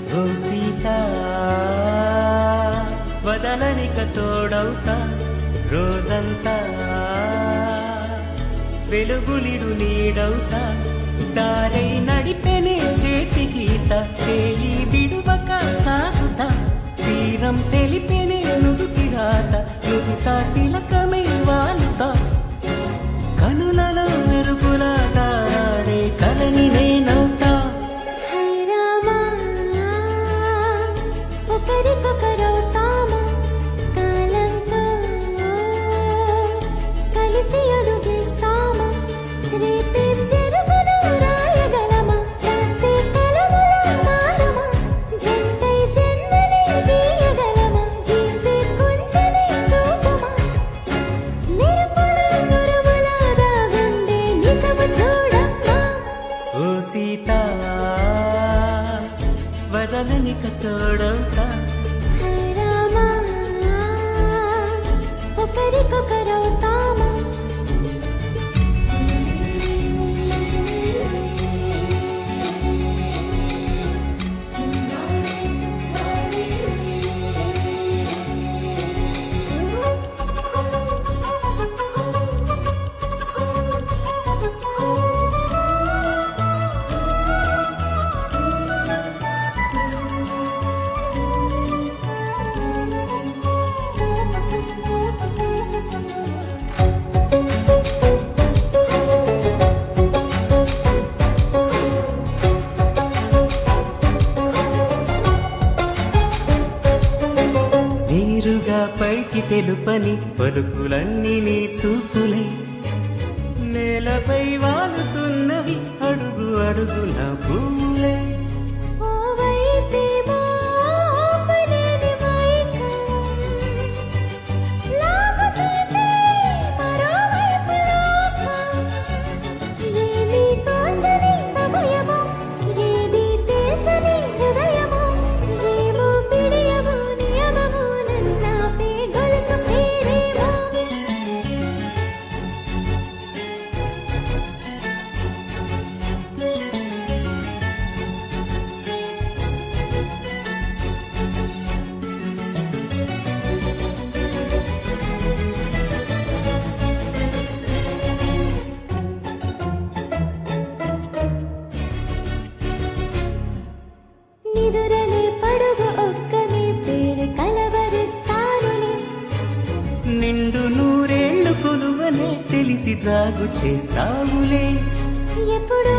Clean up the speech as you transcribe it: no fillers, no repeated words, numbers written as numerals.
ఓ సీత వదలనిక తోడవుతా రోజంతా వెలుగులిడు నీడవుతా దారై నడిపెనే చేతి గీత చేయి విడువక సాగుతా తీరం తెలిపెనే నుదుటి రాత నుదుట తిలకమై వాలుతా కనులలో మెరుగులా దాడే కలని నేనవుతా ఒకరికొకరవుతామా కాలంతో కలిసి అడుగేస్తామా రేపేం జరుగును రాయగలమా రాసే కలములా మారమా జంటై జన్మని గీయగలమా గీసే కొంచెనే చూపమా మెరుపుల మురుములా దాగుండే నిజము చూడమ్మా ఓ సీత వదలనిక తోడవుతా రామా ఒకరికొకరవుతామా నీరుగా పైకి తెలుపని పలుకులన్నీ నీ చూపులే నేలపై వాలుతున్నవి అడుగు అడుగున పూలే ఓ వైపేమో ఆపలేని మైకం లాగుతుంటే మరోవైపు లోకం ఏమీ తోచని సమయమో ఏది తెలుసని హృదయమో ఏమో పిడియమో నియమమో నన్నాపే గొలుసు పేరేమో నిదురలే పడుగు ఒక్కని పేరు కలవరిస్తానులే నిండు నూరేళ్లు కొలువనే తెలిసి జాగు చేస్తావులే ఎప్పుడో